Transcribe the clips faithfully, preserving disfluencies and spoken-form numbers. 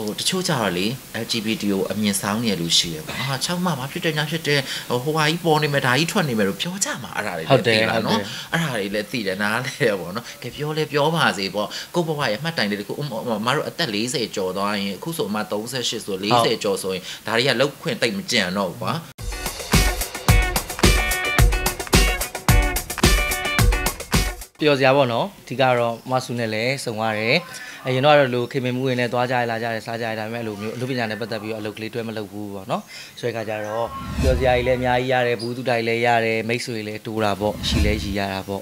တချို့ကြတော့လေ L G B T ကိုအမြင်ဆောင်နေရလို့ရှိရပါဟာ6မှာဘာဖြစ်တယ်ညာဖြစ်တယ်ဟိုဟာကြီးပေါ်နေမယ်ဒါကြီးထွက်နေမယ်လို့ပြောကြမှာအဲ့ဒါတွေလည်းသိလာနော်အဲ့ဒါတွေလည်းသိတယ်နားလဲပေါ့နော်ကဲပြောလဲပြောပါစေပေါ့ကိုဘဝရဲ့မှတ်တိုင်လေးတခုမတို့အသက်၄၀ကျော်သွားရင်အခုဆိုမှ၃၈ဆို၄၀ကျော်ဆိုရင်ဒါတွေကလောက်ခွင့်တိတ်မကြံတော့ဘူးကွာပြောစရာပေါ့နော်ဒီကတော့မဆူနဲ့လည်းစုံရတယ်အရင်တော့လူခေမင်မှုတွေနဲ့သွားကြရလာကြတယ်စားကြရဒါပေမဲ့လိုမျိုးအလုပ်ပညာနဲ့ပတ်သက်ပြီးတော့အလုပ်ကလေးတွဲမလုပ်ဘူးပေါ့နော်ဆိုတဲ့ခါကျတော့ပြောစရာကြီးလည်းအများကြီးရတယ်ဘူးတူတိုင်လည်းရတယ်မိတ်ဆွေလည်းတိုးတာပေါ့ရှိလဲရှိရတာပေါ့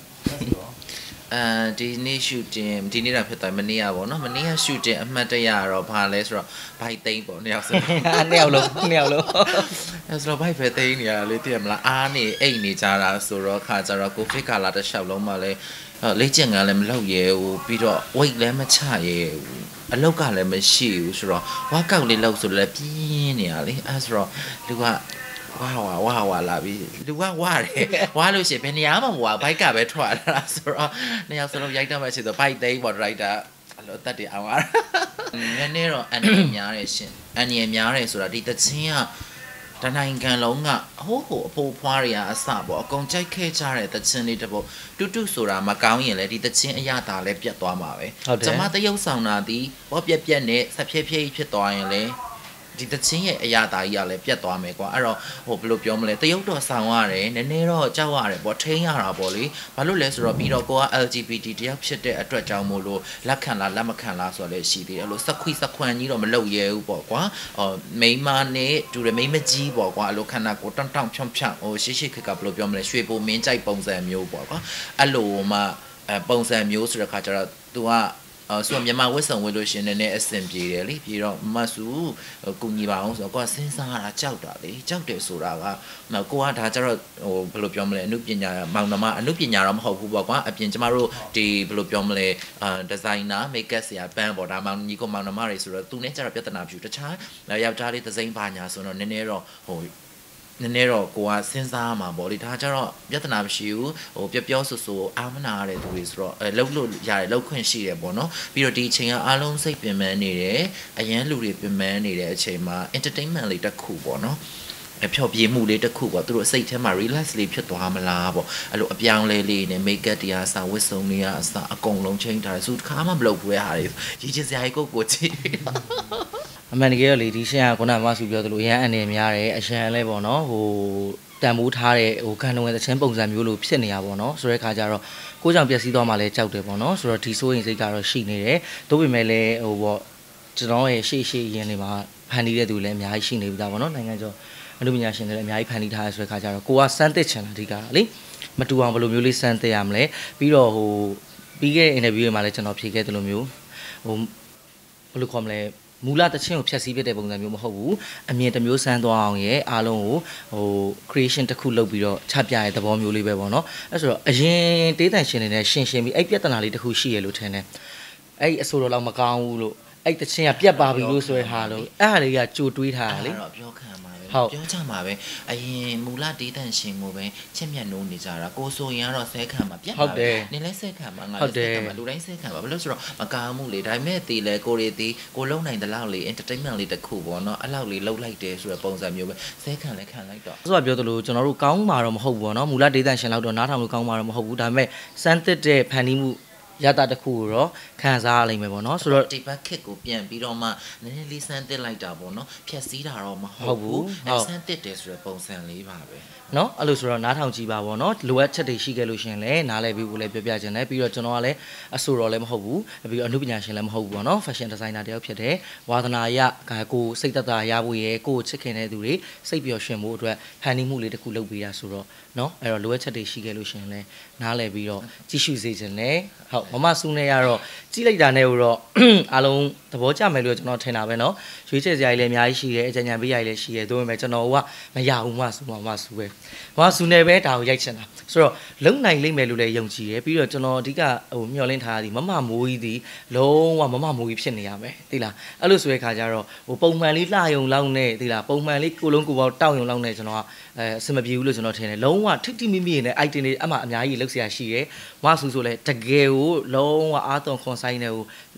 အဲဒီနေ့ shooting ဒီနေ့တော့ဖြစ်သွားမနေ့ကပေါ့နော်မနေ့က shooting အမှတ်တရတော့ဘာလဲဆိုတော့ဘိုက်သိန်းပေါ့နှစ်ယောက်ဆိုနှစ်ယောက်လုံးနှစ်ယောက်လုံးအဲဆိုတော့ဘိုက်ပဲသိန်းနေရတာလေသိရမလားအားနေအိတ်နေကြတာဆိုတော့ခါကျတော့ကိုဗစ်ကာလာတစ်လျှောက်လုံးမှလည်းလေ့ကျင့်ခန်းလည်းမလုပ်ရဲဘူးပြီးတော့ weight လည်းမချရဲဘူးအလောက်ကလည်းမရှိဘူးဆိုတော့ workout လေးလုပ်ဆိုလည်းပြင်းနေရလေအဲဆိုတော့လူကဝါဝါဝါဝါလာပြီလူကဝါတယ်ဝါလို့ရှိရင်ဘယ်နေရာမှမဝါဘိုက်ကပဲထွက်လာတာဆိုတော့နှစ်ယောက်စလုံးရိုက်တော့မှရှိတော့ဘိုက်သိမ်းပေါ့ဒရိုက်တာအဲ့လိုတက်တယ်အောင်အားနည်းနည်းတော့အန်ရများတယ်ရှင်အန်ရများတယ်ဆိုတာဒီတချင်းကတနိုင်ငံလုံးကဟိုးဟိုအဖိုးဖွားတွေကအစပေါ့အကုန်ကြိုက်ခဲ့ကြတဲ့တချင်းလေးတစ်ပုတ်တူတူဆိုတာမကောင်းရင်လည်းဒီတချင်းအရသာလည်းပြတ်သွားမှာပဲကျွန်မတရုပ်ဆောင်တာဒီဘောပြက်ပြက်နဲ့ဆက်ဖြည်းဖြည်းဖြစ်သွားရင်လည်းဒီတချင်းရဲ့အရာသားကြီးကလည်းပြတ်သွားမယ်ကွာအဲ့တော့ဟိုဘယ်လိုပြောမလဲတရုတ်တော့ဆောင်ရတယ်နည်းနည်းတော့ကြောက်ရတယ်ပေါ့ထိန်းရတာပေါ့လေဘာလို့လဲဆိုတော့ပြီးတော့ကိုက L G B T တယောက်ဖြစ်တဲ့အတွက်ကြောင့်မို့လို့လက်ခံလားလက်မခံလားဆိုတော့လည်းရှိသေးတယ်အဲ့လိုစက်ခွိစက်ခွန်ကြီးတော့မလုပ်ရဲဘူးပေါ့ကွာဟိုမိန်းမနဲ့တူတယ်မိန်းမကြီးပေါ့ကွာအဲ့လိုခန္ဓာကိုယ်တောင့်တောင့်ဖြောင်းဖြောင်းဟိုရှေ့ရှေ့ခက်ကဘယ်လိုပြောမလဲရွှေပိုမင်းကြိုက်ပုံစံမျိုးပေါ့ကွာအဲ့လိုမှအဲပုံစံမျိုးဆိုတဲ့ခါကျတော့ तू က呃，所以မြန်မာဝတ်ဆောင်ဝတ်လို့ရှင်နေတဲ့အဆင်ပြေတယ်လေပြီးတော့မဆူကုညီပါအောင်ဆိုတော့ကိုကစဉ်းစားရတာကြောက်တာလေကြောက်တယ်ဆိုတာကကိုကဒါကြတော့ဟိုဘယ်လိုပြောမလဲအနုပညာမောင်နှမအနုပညာတော့မဟုတ်ဘူးပေါ့ကွာအပြင်ကျမတို့ဒီဘယ်လိုပြောမလဲအာဒီဇိုင်နာမိတ်ကပ်ဆရာပန်းပေါ့ဒါမောင်ညီကမောင်နှမတွေဆိုတော့သူနဲ့ကြတော့ပြဿနာပြူတခြားယောက်ျားလေးသစိမ်းပါညာဆိုတော့နည်းနည်းတော့ဟိုနည်းနည်းတော့ကိုကစဉ်းစားမှာပေါ့လေဒါကြတော့ပြဿနာမရှိဘူးဟိုပြောပြောဆိုဆိုအာမနာရတဲ့သူတွေဆိုတော့အဲလှုပ်လို့ရတယ်လှုပ်ခွင့်ရှိတယ်ပေါ့နော်ပြီးတော့ဒီအချိန်ကအားလုံးစိတ်ပင်ပန်းနေတယ်အရန်လူတွေပင်ပန်းနေတဲ့အချိန်မှာ entertainment လေးတစ်ခုပေါ့နော်အဖျော်ပြေမှုလေးတစ်ခုပေါ့သူတို့စိတ်ထဲမှာ relax လေးဖြစ်သွားမလားပေါ့အဲ့လိုအပြောင်းလဲလေးနဲ့ make up တရားအစားဝတ်စုံတွေကအစားအကုန်လုံးချိန်ထားတယ်သူတစ်ခါမှမလုပ်ဘူးရဲ့ဟာတွေရည်ချစ်စရာကြီးကိုကိုကြည့်အမှန်တကယ်တော့လေဒီရှင်းကခုနကမဆူပြောသလိုအရန်အနေများတယ်အရှန်လဲပေါ့နော်ဟိုတန်မိုးထားတဲ့ဟိုခံလုံရဲ့တချင်းပုံစံမျိုးလိုဖြစ်နေတာပေါ့နော်ဆိုတဲ့ခါကျတော့ကိုကြောင့်ပျက်စီးသွားမှလည်းကြောက်တယ်ပေါ့နော်ဆိုတော့ဒီဆိုရင်စိတ်ကတော့ရှိနေတယ်သို့ပေမဲ့လည်းဟိုပေါ့ကျွန်တော်ရဲ့ရှေ့ရှေ့ရင်းနေမှာဖန်တီးတဲ့သူလည်းအများကြီးရှိနေပြီသားပေါ့နော်နိုင်ငံကျော်အမှုပညာရှင်တွေလည်းအများကြီးဖန်တီးထားရဆိုတဲ့ခါကျတော့ကိုကစမ်းသစ်ချင်တာအဓိကလေမတူအောင်ဘယ်လိုမျိုးလေးစမ်းသစ်ရမလဲပြီးတော့ဟိုပြီးခဲ့တဲ့ interview တွေမှာလည်းကျွန်တော်ဖြေခဲ့တယ်လို့မျိုးဟိုဘယ်လိုခေါ်မလဲမူလတချင်းကိုဖြတ်စည်းပြတဲ့ပုံစံမျိုးမဟုတ်ဘူးအမြင်တစ်မျိုးစမ်းသွားအောင်ရဲ့အားလုံးကိုဟို creation တစ်ခုလုပ်ပြီးတော့ချပြရဲ့သဘောမျိုးလေးပဲပေါ့နော်အဲဆိုတော့အရင်တေးတန်ရှင်တွေနဲ့ရှင်းရှင်းပြီးအဲ့ပြဿနာလေးတစ်ခုရှိရလို့ထင်တယ်အဲ့အဆိုတော်တော့မကောင်းဘူးလို့အဲ့တချင်းကပြတ်ပါပြီလို့ဆိုရဟာလို့အဲ့ဟာလေးကကြိုတွေးထားတာလေတော့ပြောခံပါပဲပြောကြမှာပဲအရင်မူလတေးတန်ရှင်ကိုပဲချစ်မြတ်နိုးနေကြတာကိုဆိုရင်ကတော့ဆဲခံမှာပြတ်ပါပဲနင်းလဲဆဲခံမှာငါလည်းဆဲခံမှာလူတိုင်းဆဲခံမှာဘာလို့ဆိုတော့မကားမှုလေဒါပေမဲ့တီးလဲကိုရီတီးကိုလုံးနိုင်တဲ့လောက်လေ entertainment လေးတစ်ခုပေါ့နော်အဲ့လောက်လေးလှုပ်လိုက်တယ်ဆိုတဲ့ပုံစံမျိုးပဲဆဲခံလဲခံလိုက်တော့ဆိုတော့ပြောသလိုကျွန်တော်တို့ကောင်းမှာတော့မဟုတ်ဘူးပေါ့နော်မူလတေးတန်ရှင်လောက်တော့နားထောင်လို့ကောင်းမှာတော့မဟုတ်ဘူးဒါပေမဲ့စမ်းသစ်တဲ့ဖန်တီးမှုရတာတခုကိုတော့ခံစားရလိမ့်မယ်ပေါ့နော်ဆိုတော့ဒီဘက်ခစ်ကိုပြန်ပြီးတော့မှနည်းနည်းလေးစမ်းသစ်လိုက်တာပေါ့နော်ဖြက်စီးတာတော့မဟုတ်ဘူးအဲစမ်းသစ်တယ်ဆိုတဲ့ပုံစံလေးပါပဲနော်အဲ့လိုဆိုတော့နားထောင်ကြည့်ပါပေါ့နော်လိုအပ်ချက်တွေရှိခဲ့လို့ရှင်လဲနားလဲပြီးဖို့လဲပြောပြခြင်းလဲပြီးတော့ကျွန်တော်ကလည်းအဆိုတော်လည်းမဟုတ်ဘူးပြီးတော့အမှုပညာရှင်လည်းမဟုတ်ဘူးပေါ့နော် fashion designer တယောက်ဖြစ်တယ်ဝါသနာရကိုစိတ်သက်သာရဖို့ရယ်ကိုချစ်ခင်တဲ့သူတွေစိတ်ပျော်ရွှင်ဖို့အတွက်ဖန်တီးမှုလေးတစ်ခုလုပ်ပေးတာဆိုတော့နော်အဲ့တော့လိုအပ်ချက်တွေရှိခဲ့လို့ရှင်လဲနားလဲပြီးတော့ကြည့်ရှုစေခြင်းလဲဟုတ်မမဆူနေရတော့ကြည့်လိုက်တာနဲ့တော့အားလုံးသဘောကျမယ်လို့ကျွန်တော်ထင်တာပဲเนาะရွေးချယ်စရာကြီးလည်းအများကြီးရှိတယ်အကြံဉာဏ်ပေးရည်လည်းရှိတယ်ဒါပေမဲ့ကျွန်တော်ကမရဘူးမဆူမမဆူပဲမဆူနေပဲဒါကိုရိုက်ချင်တာဆိုတော့လုံနိုင်လိမ့်မယ်လို့လည်းယုံကြည်တယ်ပြီးတော့ကျွန်တော်အဓိကဟိုမျှော်လင့်ထားတာဒီမမမိုးကြီးဒီလုံးဝမမမိုးကြီးဖြစ်နေရမယ်သိလားအဲ့လိုဆိုတဲ့ခါကျတော့ဟိုပုံမှန်လေးလှယုံလောက်နဲ့သိလားပုံမှန်လေးကိုလုံးကိုပေါတောက်ယုံလောက်နဲ့ကျွန်တော်ကအဲအစမပြေဘူးလို့ကျွန်တော်ထင်တယ်လုံးဝထိတိမိမိနဲ့ item တွေအမှအများကြီးလောက်เสียရှိတယ်မဆူဆိုလဲတကယ်ကိုလုံးဝအားသွန်ခွန်ဆိုင်နေဟို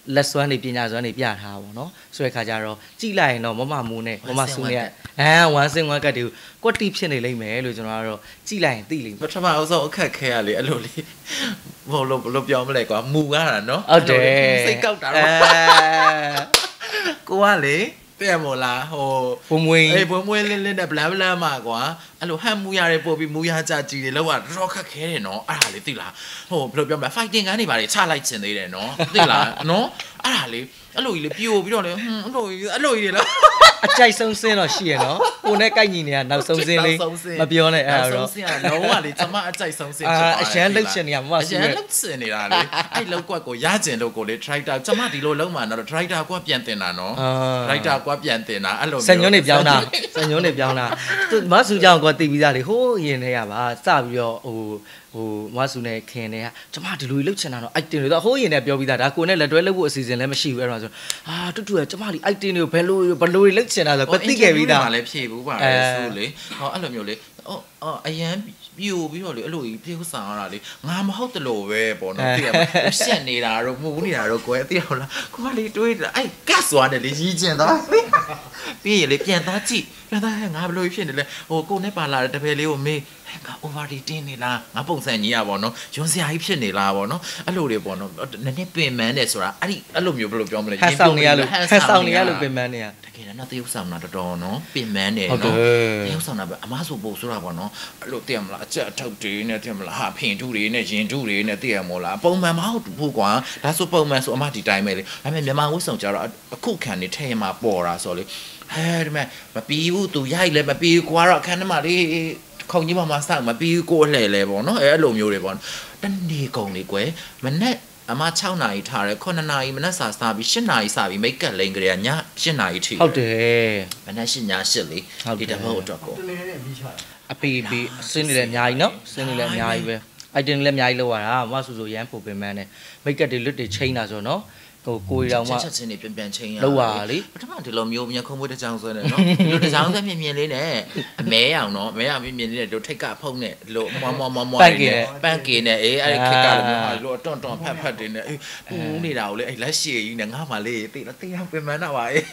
လက်စွမ်းနေပညာစွမ်းနေပြထားပါတော့ဆိုတဲ့ခါကျတော့ကြည့်လိုက်ရင်တော့မမမူနဲ့မမဆူနဲ့အဲဝမ်းစင်ဝမ်းကတ်တွေကိုကွက်တိဖြစ်နေလိမ့်မယ်လို့ကျွန်တော်ကတော့ကြည့်လိုက်ရင်သိလိမ့်မယ်ပထမအဆုံးအခက်ခဲရလေအဲ့လိုလေဘလို့ဘလို့ပြောမလဲကွာမူရတာနော်ဟုတ်တယ်စိတ်ကောက်တာတော့ကိုကလေတဲ့မို့လားဟိုဘုံမွေးအေးဘွယ်မွေးလင်းလင်းနဲ့ဗလန်ဗလန်မှာကွာအဲ့လိုဟန်မူရတဲ့ပို့ပြီးမူရကြကြည့်တယ်လောက်ကတော့ခက်ခဲတယ်နော်အဲ့ဒါလေသိလားဟိုဘယ်လိုပြောမလဲ fighting ကနေပါလေချလိုက်ချင်သေးတယ်နော်သိလားနော်အဲ့ဒါလေအဲ့လိုကြီးလေပြိုပြီးတော့လေဟွန်းအဲ့လိုကြီးအဲ့လိုကြီးလေအကြိုက်ဆုံးစင်းတော့ရှိရနော်ကိုနဲ့ကိုက်ညီနေတာနောက်ဆုံးစင်းလေးမပြောနဲ့အဲ့ဒါတော့ဆုံးစင်းကလုံးဝလေကျမအကြိုက်ဆုံးစင်းဖြစ်သွားတယ်အရှမ်းလှုပ်ရှင်နေရမမအရှမ်းလှုပ်ရှင်နေတာလေအဲ့လောက်ကွက်ကိုရကျင်လို့ကိုလေ tractor ကျမဒီလိုလုံးမှာနော် tractor ကွက်ပြန်တင်တာနော် tractor ကွက်ပြန်တင်တာအဲ့လိုစံညွန်းနေပြောင်းတာစံညွန်းနေပြောင်းတာသူမဆူကြောင်ကွက်တည်ပြီးသားလေဟိုးရင်ထဲကပါစပြီးတော့ဟိုဟိုမဆူနဲ့ခင်တွေကကျမဒီလိုလှုပ်ချင်တာတော့ item တွေတော့ဟိုးရင်နဲ့ပြောပြီးသားဒါကိုနဲ့လက်တွဲလှုပ်ဖို့အစီအစဉ်လည်းမရှိဘူးအဲ့တော့ဆိုအာတူတူကကျမဒီ item တွေကိုဘယ်လိုဘယ်လိုလှုပ်ချင်တာဆိုကွက်တိခဲ့ပြီးသားလည်းဖြည့်ဘူးပါလေဆိုလေဟောအဲ့လိုမျိုးလေအော်အော်အရန်ပြိုပြီးတော့လေအဲ့လိုကြီးပြေးဆောင်ရတာလေငါမဟုတ်တလို့ပဲပေါ့နော်သိရမလားရှက်နေတာတော့မှုနေတာတော့ကွယ်သိရမလားကိုကလေတွေးအဲ့ကတ်သွားတယ်လေရီးကျင်သွားပြီးရလေပြန်သွားကြည့်ပြန်သွားငါဘယ်လိုဖြစ်နေလဲဟိုကိုနဲ့ပါလာတဲ့တပည့်လေးကိုမေးငါ overeating နေလားငါပုံစံကြီးอ่ะပေါ့နော်ယွန်းစရာကြီးဖြစ်နေလားပေါ့နော်အဲ့လိုတွေပေါ့နော်နည်းနည်းပင်ပန်းတယ်ဆိုတာအဲ့ဒီအဲ့လိုမျိုးဘယ်လိုပြောမလဲဟန်ဆောင်နေရလို့ဟန်ဆောင်နေရလို့ပင်ပန်းနေရတကယ်တော့တရုပ်ဆောင်တာတော်တော်နော်ပင်ပန်းတယ်နော်တရုပ်ဆောင်တာပဲအမားဆိုပို့ဆိုတာပေါ့နော်အဲ့လိုသိရမလားအချက်အထုတ်တွေနဲ့သိရမလားဟာဖင်ထုတွေနဲ့ရင်ထုတွေနဲ့သိရမို့လားပုံမှန်မဟုတ်ဘူးကွာဒါဆိုပုံမှန်ဆိုအမဒီတိုင်းပဲလေဒါပေမဲ့မြန်မာဝတ်ဆောင်ကြတော့အခုခံနေထဲမှာပေါ်တာဆိုလေဟဲဒီမဲ့မပြီးဘူးသူရိုက်လဲမပြီးကွာတော့အခန်းထဲမှာလေခုံကြီးပေါ်မှာစောင့်မပြီးကိုလှဲ့လဲပေါ့နော်အဲ့လိုမျိုးတွေပေါ့တနေ့ကုန်လေကွယ်မနဲ့အမ6နာရီထားတယ်9နာရီမနဲ့စာစားပြီး10နာရီစားပြီးမိတ်ကပ်လိန်ကြရည10နာရီထိဟုတ်တယ်မနဲ့10ည10လေဒီတဘောအတွက်ကိုအပီပီစင်းနေလည်းအများကြီးနော်စင်းနေလည်းအများကြီးပဲအိုက်တင်လည်းအများကြီးလောက်ရတာမဆူဆူရမ်းဖို့ပင်မန်းနဲ့မိတ်ကပ်တွေလွတ်တွေချိန်တာဆိုတော့ဟိုကိုရီတောင်မှချက်ချင်းနေပြန်ပြန်ချင်းရလောက်ပါလေပထမဒီလိုမျိုးမြခုံးမွေးတစ်ချောင်းဆွဲနေနော်ဒီလိုတစ်ချောင်းဆွဲမြင်မြင်လေးနဲ့အမဲအောင်နော်အမဲအောင်မြင်မြင်လေးနဲ့တို့ထိတ်ကဖုံးနဲ့ဒီလိုမွားမွားမွားမွားနေပန့်ကေနဲ့အေးအဲ့ဒီခက်ကလည်းမျိုးဟာဒီလိုတွန့်တွန့်ဖတ်ဖတ်တွေနဲ့အေးပူနေတာကိုလေအဲ့လက်ရှည်ကြီးနဲ့ငါမှလေးတိလားတရားပင်မနာပါအေး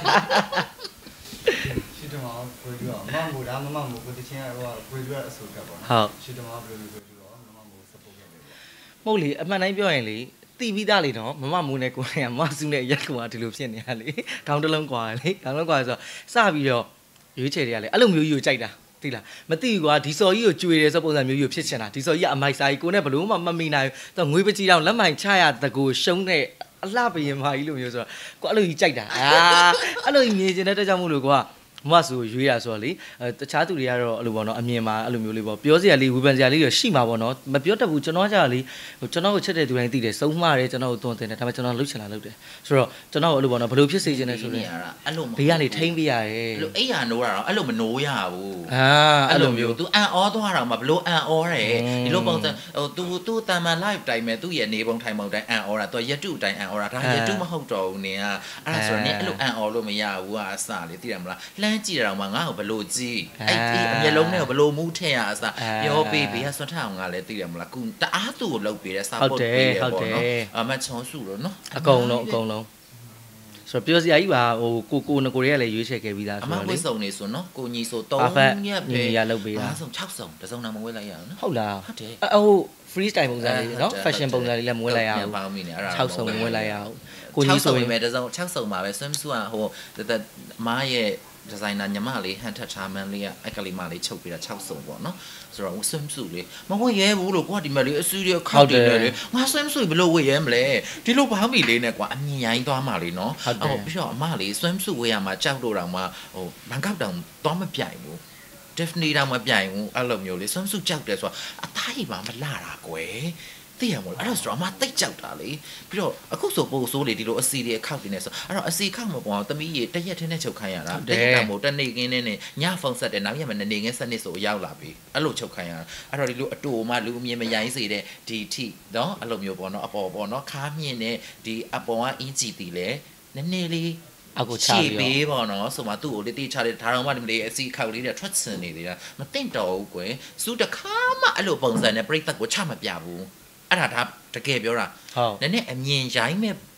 ရှိတယ်မှာကိုရီတော့မမူဒါမမမူကိုတချင်းဟိုကိုရီကအဆိုကပေါ့နော်ဟုတ်ရှိတယ်မှာဘယ်လိုကိုရီတော့မမမူ support ခဲ့တယ်မဟုတ်လေအမှန်တိုင်းပြောရင်လေတီးပြီးသားလေနော်မမမူနဲ့ကိုယ်ကမဆူနဲ့ရက်ကွာဒီလိုဖြစ်နေရလေခေါင်းတစ်လုံးကွာလေခေါင်းလုံးကွာဆိုတော့စပြီးတော့ရွေးချယ်တွေကလေအဲ့လိုမျိုးကြီးကိုကြိုက်တာသိလားမသိဘူးကွာဒီစော်ကြီးကိုကြွေတယ်ဆိုပုံစံမျိုးကြီးကိုဖြစ်ချင်တာဒီစော်ကြီးကအမိုက်စားကြီးကိုနဲ့ဘလို့မှမမိနိုင်ဘူးတော့ငွေပကြီးတော့လက်မိုင်ချရတကူရှုံးတဲ့အလှပရင်မကြီးလိုမျိုးဆိုတော့ကိုအဲ့လိုကြီးကြိုက်တာအာအဲ့လိုကြီးမြင်ချင်တဲ့တကြောင်မို့လို့ကွာမဆူရွေးရဆိုတော့လေတခြားသူတွေကတော့အဲ့လိုပေါ့နော်အမြင်မှာအဲ့လိုမျိုးလေးပေါ့ပြောစရာလေးဝေဖန်စရာလေးတွေရှိမှာပေါ့နော်မပြောတတ်ဘူးကျွန်တော်ကလေကျွန်တော်ကိုချက်တဲ့သူတိုင်းသိတယ်စုံမှားတယ်ကျွန်တော်ကိုသွန်သင်တယ်ဒါပေမဲ့ကျွန်တော်လှုပ်ချင်တာလှုပ်တယ်ဆိုတော့ကျွန်တော်အဲ့လိုပေါ့နော်ဘယ်လိုဖြစ်စေချင်လဲဆိုတော့အဲ့လိုဘေးကနေထိမ့်ပေးရတယ်အဲ့လိုအိယာနိုးတာတော့အဲ့လိုမနိုးရဘူးအာအဲ့လိုမျိုး तू အန်အောသွားတာမှဘလို့အန်အောတယ်ဒီလိုပုံစံဟို तू तू တာမန် live တိုင်းမဲ့သူ့ရဲ့နေပုံထိုင်ပုံတိုင်းအန်အောတာ तू ရတုတိုင်းအန်အောတာဒါရတုမဟုတ်တော့ဘူးနင်ကအဲ့ဒါဆိုတော့နင်အဲ့လိုအန်အောလို့မရဘူးကအစလေသိတယ်မလားလှမ်းကြည့်တာတော့မှငါ့ကိုဘလို့ကြည့်အဲ့ဒီအမျက်လုံးနဲ့ဘလို့မူးထင်ရအစပြောပေးဘေးကစွတ်ထအောင်ကလည်းသိတယ်မလားကုတအားသူ့ကိုလုပ်ပေးတယ် support ပေးတယ်ပေါ့နော်အမချောစုလို့နော်အကုန်လုံးအကုန်လုံးဆိုတော့ပြောစရာကြီးပါဟိုကိုကိုနကိုတွေကလည်းရွေးချယ်ခဲ့ပြီးသားဆိုတော့လေအမဝိစုံနေဆိုနော်ကိုညီဆို၃ရက်ပဲညီရလုပ်ပေးတာအားဆုံး၆စုံတစ်စုံတော့မဝဲလိုက်ရအောင်နော်ဟုတ်လားဟုတ်တယ်အဟို free style ပုံစံလေးနော် fashion ပုံစံလေးလည်းမဝဲလိုက်ရအောင်ပေါင်းမိနေအဲ့ဒါ၆စုံမဝဲလိုက်ရအောင်ကိုညီဆိုရင်ပဲတစ်စုံ၆စုံပါပဲ swimsuit ကဟိုအမားရဲ့ဒီဇိုင်နာညီမလေးဟန်ထက်ချာမန်လေးကအဲ့ကလေးမလေးချုပ်ပြီးတာ၆စုံပေါ့နော်ဆိုတော့ swimsuit လေးမဝတ်ရဲဘူးလို့ကွာဒီမဲ့လေးအစူးရခောက်တယ်လေငါ swimsuit ဘယ်လိုဝတ်ရဲမလဲဒီလိုဘောင်းမီလေးနဲ့ကွာအမြင်ရိုင်းသွားမှလေးနော်အော်ပြီးတော့အမလေး swimsuit ဝတ်ရမှာကြောက်လို့တောင်မှဟိုဘန်ကောက်တောင်သွားမပြိုင်ဘူး definitely တောင်မပြိုင်ဘူးအဲ့လိုမျိုးလေး swimsuit ကြောက်တယ်ဆိုတော့အသားကြီးပါမလှတာကွယ်သိရမို့အဲ့ဒါဆိုတော့အမတိတ်ကြောက်တာလေပြီးတော့အခုဆိုပို့ဆိုးလေဒီလိုအစီတွေအခောက်တွေနဲ့ဆိုအဲ့တော့အစီခောက်မပေါ်အောင်တမီးရေတရက်ထင်းနဲ့ချုပ်ခိုင်းရတာတိတ်တာမို့တနေ့ကင်းနဲ့ညဖုန်းဆက်တယ်နောက်ရက်မနေငင်းစနစ်ဆိုရောက်လာပြီအဲ့လိုချုပ်ခိုင်းရတာအဲ့တော့ဒီလိုအတူမှလူအမြင်မရိုင်းစေတဲ့ဒီထိနော်အဲ့လိုမျိုးပေါ့နော်အပေါ်ပေါ့နော်ခါမြင့်တဲ့ဒီအပေါ်ကအင်းကြည့်တီလေနည်းနည်းလေးအခုချပြီးပေးပေါ့နော်ဆိုမှသူ့ကိုလေးတိချတယ်ဒါတော့မှဒီမလေးအစီခောက်လေးတွေထွက်စင်နေသေးတာမသိတော့ဘူးကွယ်စူးတခါမှအဲ့လိုပုံစံနဲ့ပြိတ္တကိုချမပြဘူးအဲ့ဒါဒါတကယ်ပြောတာဟုတ်နည်းနည်းအမြင်ရိုင်းမဲ့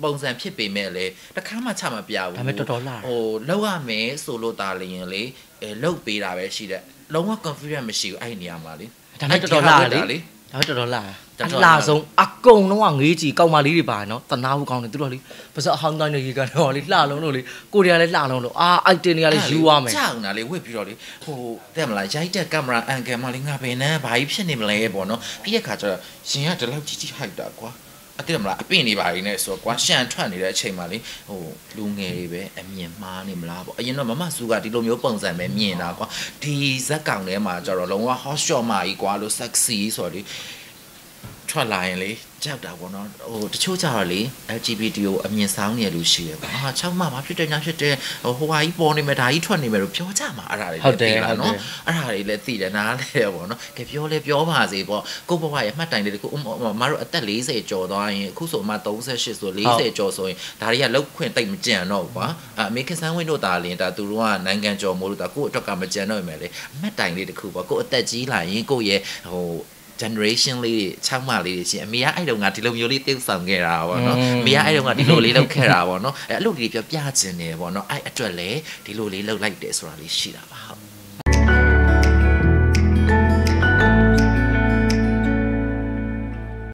ပုံစံဖြစ်ပေမဲ့လေတခါမှချမပြဘူးဒါပေမဲ့တော်တော်လာဟိုလောက်ရမယ်ဆိုလို့တာလျင်လေအဲလောက်ပေးတာပဲရှိတဲ့လုံးဝ confidence မရှိဘူးအဲ့ဒီနေရာမှာလေဒါနဲ့တော်တော်လာလေဒါနဲ့တော်တော်လာအလားဆုံးအကုန်လုံးကငေးကြီးကောက်မလေးတွေပါနော်တနာဘူးကောင်းတယ်သူတို့လေပါစအဟောင်းတိုင်းတွေကတော့လေလှလုံးလို့လေကိုရီးယားလည်းလှလုံးလို့အာ item တွေကလည်းယူရမယ်ကြောက်နာလေဝစ်ပြီးတော့လေဟိုတဲ့မလားရိုက်တဲ့ကင်မရာအန်ကယ်မလေးငါဘယ်နဲ့ဘာကြီးဖြစ်နေမလဲပေါ့နော်ပြီးတဲ့ခါကျတော့ရှင်ကဒီလောက်ကြီးကြီးဟိုက်တာကွာအတိတ်မလားအပင့်နေပါရင်လည်းဆိုတော့ကွာရှန်ထွက်နေတဲ့အချိန်မှာလေဟိုလူငယ်တွေပဲအမြင်မှားနေမလားပေါ့အရင်တော့မမဆူကဒီလိုမျိုးပုံစံပဲမြင်တာကွာဒီဇက်ကောင်ထဲမှာကျတော့လုံးဝ hot shot မာကြီးကွာလို့ sexy ဆိုတော့လေထွက်လာရင်လေကြောက်တာပေါ့နော်ဟိုတချို့ကြတော့လေ L G B T ကိုအမြင်ဆောင်နေရလို့ရှိတယ်ပေါ့ဟာချောက်မမဖြစ်တယ်ညာဖြစ်တယ်ဟိုဟိုဟာကြီးပေါ်နေမယ်ဒါကြီးထွက်နေမယ်လို့ပြောကြမှာအဲ့ဒါတွေလည်းသိလာနော်အဲ့ဒါတွေလည်းသိတယ်နားလဲပေါ့နော်ကဲပြောလဲပြောပါစေပေါ့ကိုဘဝရဲ့မှတ်တိုင်လေးကိုမတို့အသက်၄၀ကျော်သွားရင်အခုဆိုမှ၃၈ဆို၄၀ကျော်ဆိုရင်ဒါတွေကလောက်ခွင့်တိတ်မကြံတော့ဘူးကွာအမေခင်ဆန်းဝင်းတို့ဒါလင်းဒါသူတို့ကနိုင်ငံကျော်မို့လို့ဒါကိုယ့်အတွက်ကမကြံတော့ရင်လေအမှတ်တိုင်လေးတစ်ခုပေါ့ကိုယ့်အသက်ကြီးလာရင်ကိုယ့်ရဲ့ဟိုgeneration လေးချောင်းမလေးရှင်အမေကအဲ့တုန်းကဒီလိုမျိုးလေးတိတ်ဆောင်ခဲ့တာပေါ့နော်အမေကအဲ့တုန်းကဒီလိုလေးလုပ်ခဲ့တာပေါ့နော်အဲ့အလုပ်လေးပြပြချင်တယ်ပေါ့နော်အဲ့အတွက်လေဒီလိုလေးလုပ်လိုက်တယ်ဆိုတာလေးရှိတာပါဟုတ်